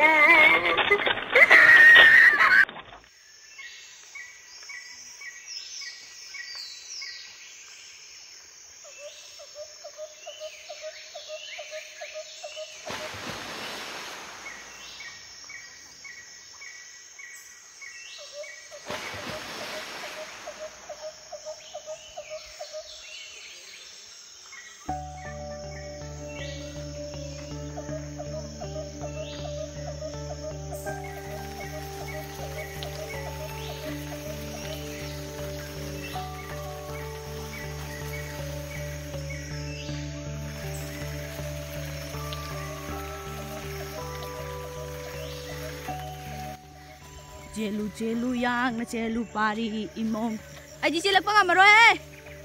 Chelu chelu yang na chelu pari imong. Ay di sila pa nga maro eh.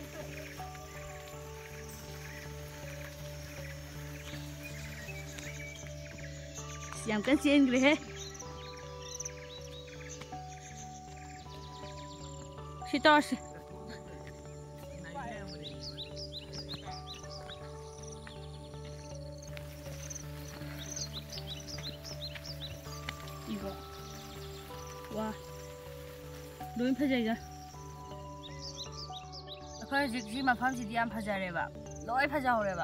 Siyam kan siya ingre he. Si tos. Igo. Wow, doing pajaga. Ako jigji mafam si diam pajareba. Loi pajaureba.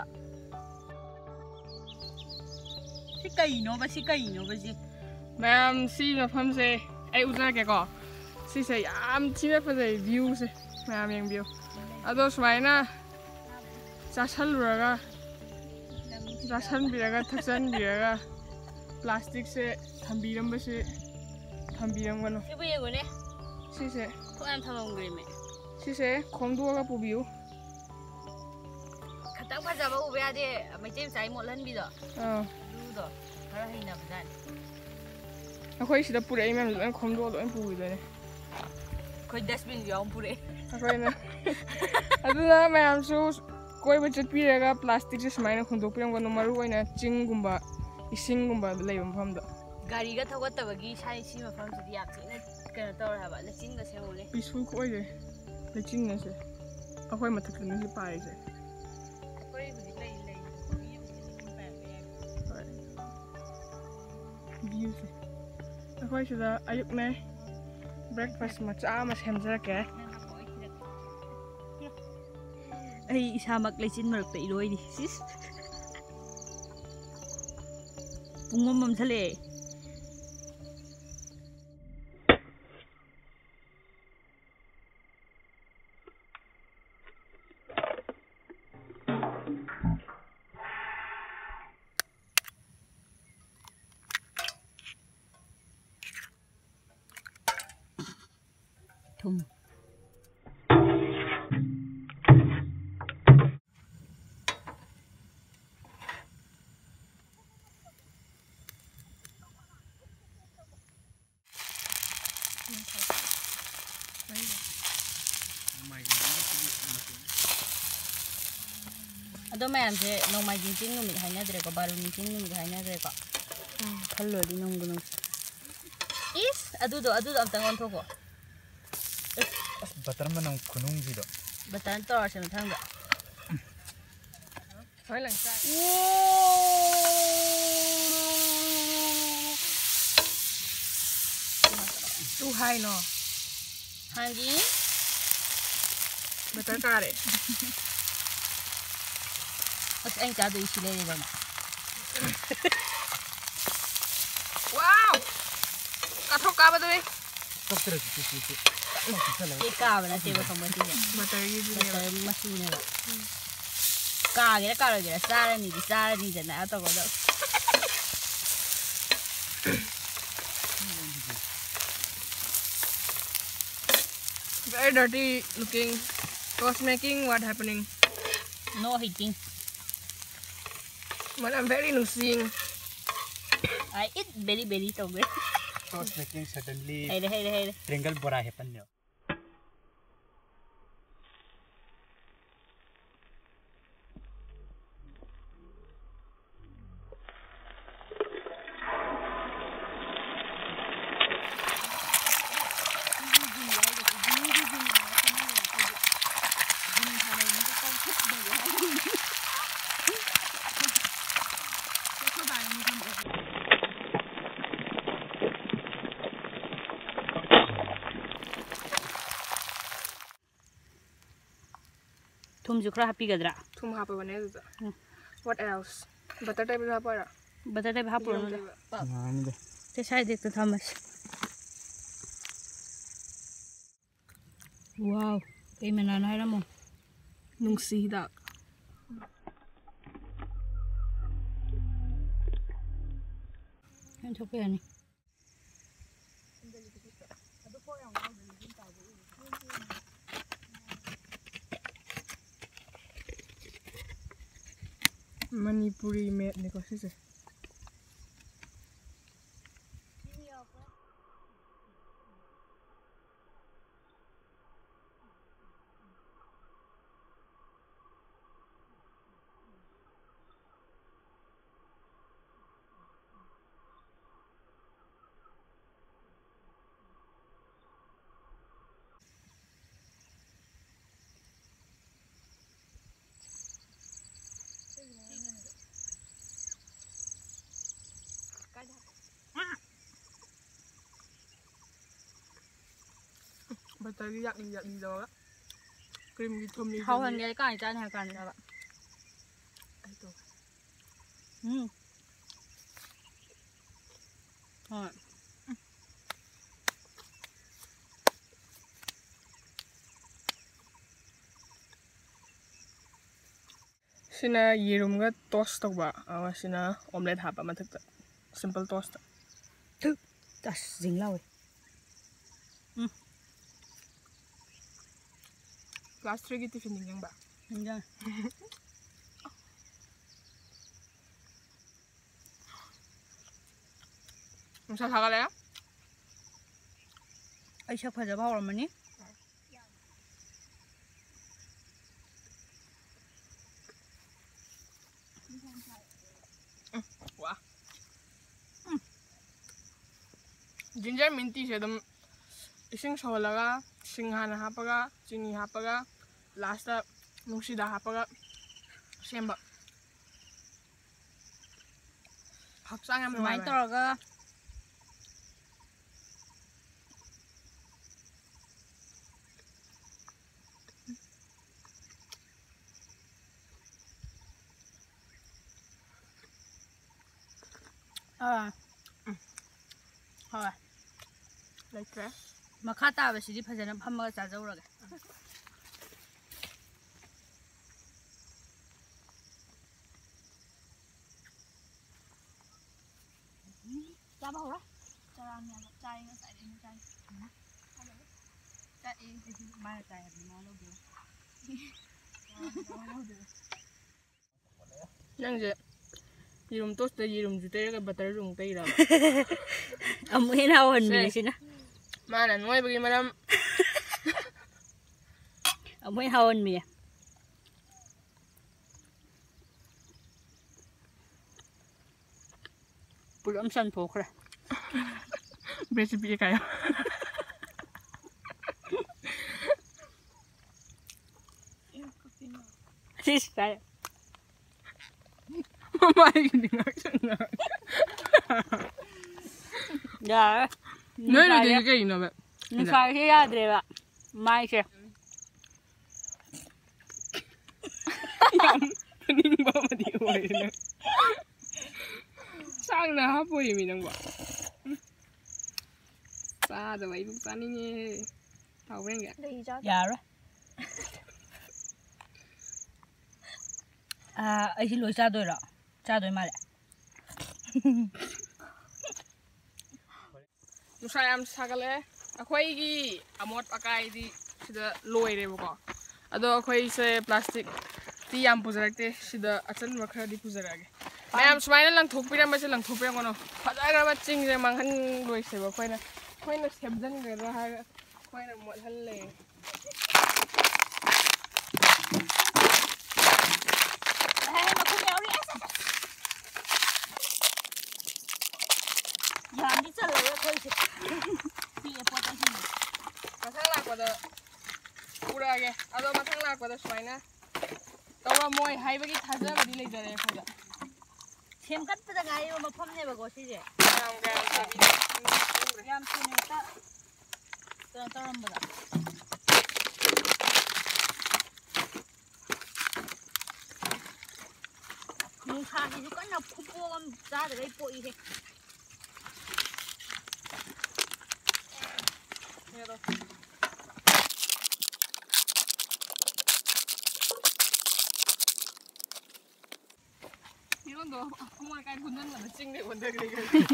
Sikaino ba si. Ma'am, si mafam se ay uzna ke ko. Si se yam chine pajai view se. Ma'am yang view. Ado swaina chasal raga. Chasal biraga thaksan biraga. Plastic se thambiram ba se Tambiang Siapa yang gune? Sise. Kau am thamam gune me. Sise, kongdu aga pubiu. Katang pasal apa ubah ade, macam saya molan bido. Dulu do, kalau hari nak berjalan. Aku isi dapur ini memang kongdu ada yang pubiu deh. Kau dustbin yang pure. Aku ini. Aduh, memang sus. Kau baca piraga plastik sih semain kongdu pirang guna maru ini Ching gumba, ising gumba lewat paham tak? Gari ga thawat tabagi sai si mafam si diap china kana tor haba lachin ga semole peaceful ko ye lachin na se akoy mathak na si pai se koi budi lei view se akoy sida ayuk na breakfast macha mas hemjara ke ai isamak lachin marak ta iroi di sis pungmam mam thale Thum. Ado mayam se Nongmaijing Ching numit haina dre ko baru ni Ching numit haina dre ko. Khallo di nong gunung. Is adu do amtang on thoko. Batar manang kunung gitu. Batan tor sem thang da. Hoi lang sa. Tu hai no. Hanji. Batar kare. Os anh cha do isile ni bana. Wow. Kathok ka ba tu? Kap terus tu. Ke ka ba na te ba sampai ti. Batar gi ni. Batar masu ne ba. Ka gira sara ni jana ato ko do. Very dirty looking. Toast making, what happening? No heating. But I'm very losing. I eat very to be. Toast making suddenly. Hey. Triangle bora happen now. थुम खरा हापीगद्रा थुम हापबने अदुदा what else butter type हापरा butter type हापुरो नानी दे ते साइड एक थमस वाव कई मनाना है रमो नुंसी हिदाक थोपे यानी मणिपुरी मेट ने कोसी से बटर की याक नी दो क्रीम की थुम नी हाउ हन गे काई चान है कान दा आई तो हां सिना येरुमगा टोस्ट तोबा आवा सिना ऑमलेट हापा मथक सिंपल टोस्ट दस जिंग लावे क्लास 3 की टिफिन निंग बा इंजा मुसा थागाले ऐसा फजा भावरमनी वाह जिंजर मिंटी से दम इसिंग सोलगा सिंहाना हापगा चीनी हापगा लास्ट नुसीदा हापगा सेंबा हक्सांग हम माइ तोरगा हाँ लाइक मखा ताबसिदि फजना फम्मगा चाजौरगे चाबा होरा चाराम या चाय nga sai ni चाय चाय ए माय चाय है मा लो दे नंजे येरुम टोस्ट द येरुम जुतेरगा बटर रुम तैरा अमुहेना वन मिसिना माना नोयबगी मरम अमुहे हावन मिया पुरम सन फोखरा रेसिपी कायो सिस काय माय गिंगा या नोय नो दे के इनो बे निसाय हे याद्रेबा माय से याम निंबा मदि ओयना सांगना हापोय मी नंगबा चा दबाई बुक चानिङे थावेंगे यारो ऐसी लोई चादोय माले नुसा याम सागले अखोइगी अमोट अकाइदी सिदा लोइरेबको अदो अखोइ से प्लास्टिक ती याम पुजरक्ते सिदा अचन मखरदी पुजरागे मैम सुमाइना लंथोकपिरमसे लंथोकपिरमनो फजाग्रबा चिंगजे मांगहन लोइसेबो खोइना सेबजनगरा हागा खोइना मोदहल्ले यामदी चलले खोइसे पीए पोतासिन मथांग लाकपदा पुरागे अदो मथांग लाकपदा सुमाइना तौरा मोय हाइबगी थाजबदी लेजरे खोजा सेमकत्पदा गायो मफमनेबको सिजे याम सुनेता तोरंबदा ꯅꯨꯡꯁꯥꯁꯤꯁꯨ ꯀꯟꯅ ꯈꯨꯄꯣꯛ ꯑꯃ ꯆꯥꯗꯒꯩ ꯄꯣꯛꯏꯍꯦ 이건도 어머니 까지 붙는 거는 찍네 원래 그래.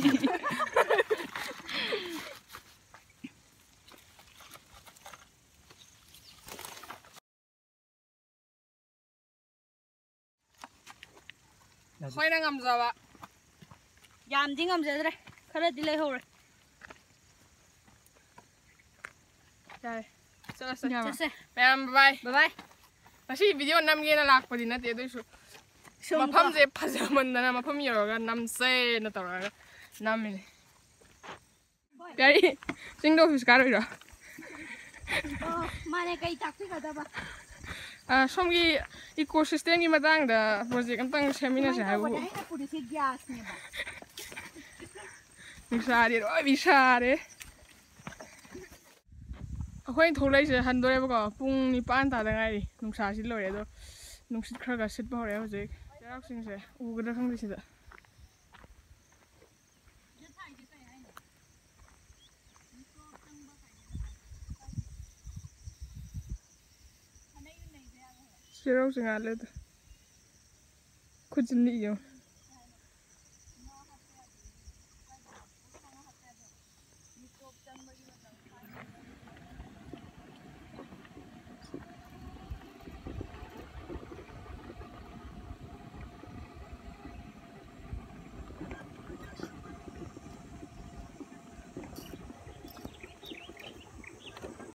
khoai đang ngầm giờ ạ. ꯌꯥꯝꯗꯤ ꯉꯝꯖꯗ꯭ꯔꯦ ꯈꯔꯗꯤ ꯂꯩꯍꯧꯔꯦ ꯌꯥꯔꯦ ꯆꯠꯂꯁꯦ ꯆꯠꯁꯦ ꯃꯌꯥꯝ ꯕꯥꯏ ꯕꯥꯏ ꯉꯁꯤ ꯚꯤꯗꯤꯑꯣ ꯅꯝꯒꯦꯅ ꯂꯥꯛꯄꯗꯤ ꯅꯠꯇꯦ ꯑꯗꯨꯏꯁꯨ ꯃꯐꯝꯁꯦ ꯐꯖꯃꯟꯗꯅ ꯃꯐꯝ ꯌꯧꯔꯒ ꯅꯝꯁꯦꯅ ꯇꯧꯔꯒ ꯅꯝꯃꯤꯅꯦ ꯀꯔꯤ ꯆꯤꯡꯗ ꯑꯣꯐꯤꯁ ꯀꯥꯔꯣꯏꯔꯣ ꯃꯥꯅꯦ ꯀꯩ ꯇꯥꯛꯄꯤꯒꯗꯕ ꯁꯣꯝꯒꯤ ꯏꯀꯣ ꯁꯤꯁꯇꯦꯝꯒꯤ ꯃꯇꯥꯡꯗ ꯄ꯭ꯔꯣꯖꯦꯛ ꯑꯝꯇꯪ ꯁꯦꯝꯃꯤꯟꯅꯁꯦ ꯍꯥꯏꯕꯕꯨ ꯑꯩꯅ ꯄꯨꯔꯤꯁꯦ ꯒ꯭ꯌꯥꯁꯅꯦꯕ ꯅꯨꯡꯁꯥꯗꯤ ꯂꯣꯏ ꯁꯥꯔꯦ ꯑꯩꯈꯣꯏꯅ ꯊꯣꯛꯂꯛꯏꯁꯦ ꯍꯟꯗꯣꯔꯦꯕꯀꯣ ꯄꯨꯡ 9 ꯇꯥꯗ ꯉꯥꯏꯔꯤ ꯅꯨꯡꯁꯥꯁꯤ ꯂꯣꯏꯔꯦ ꯑꯗꯣ ꯅꯨꯡꯁꯤꯠ ꯈꯔ ꯁꯤꯠꯄ ꯍꯧꯔꯦ ꯍꯧꯖꯤꯛ ꯆꯩꯔꯥꯎꯁꯤꯡꯁꯦ ꯎꯒꯗ꯭ꯔꯥ ꯈꯪꯗꯦ ꯁꯤꯗ चेराव से आले तो कुछ नहीं हो